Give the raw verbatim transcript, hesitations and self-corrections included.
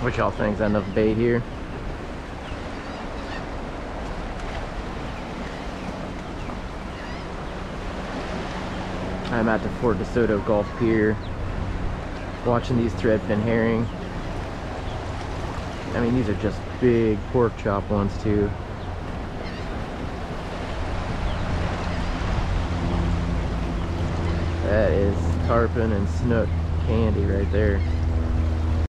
What y'all think? Is that enough bait here? I'm at the Fort Soto Gulf Pier, watching these threadfin herring. I mean, these are just big pork chop ones too. That is tarpon and snook candy right there.